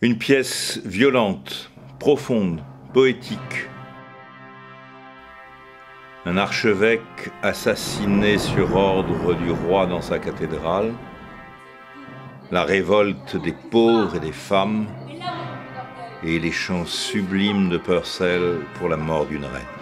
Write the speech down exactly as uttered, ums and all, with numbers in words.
Une pièce violente, profonde, poétique. Un archevêque assassiné sur ordre du roi dans sa cathédrale. La révolte des pauvres et des femmes. Et les chants sublimes de Purcell pour la mort d'une reine.